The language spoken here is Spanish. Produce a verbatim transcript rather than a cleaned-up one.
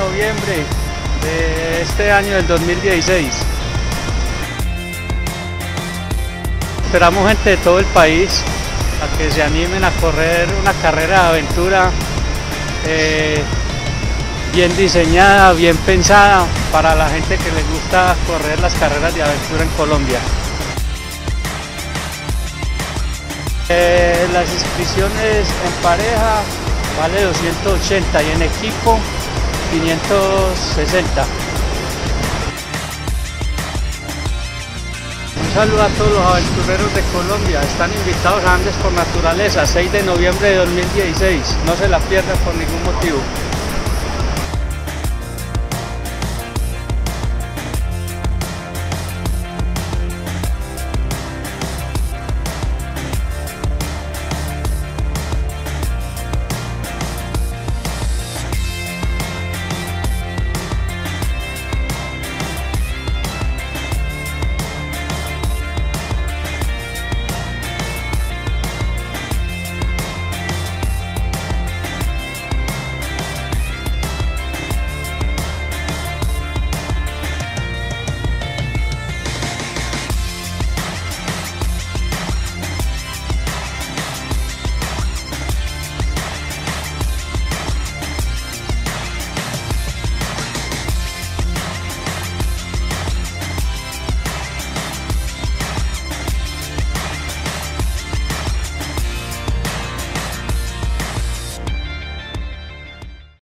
noviembre de este año del dos mil dieciséis. Esperamos gente de todo el país a que se animen a correr una carrera de aventura eh, bien diseñada, bien pensada para la gente que les gusta correr las carreras de aventura en Colombia. Eh, las inscripciones en pareja vale doscientos ochenta y en equipo quinientos sesenta. Un saludo a todos los aventureros de Colombia, están invitados a Andes por Naturaleza, seis de noviembre de dos mil dieciséis, no se la pierdan por ningún motivo.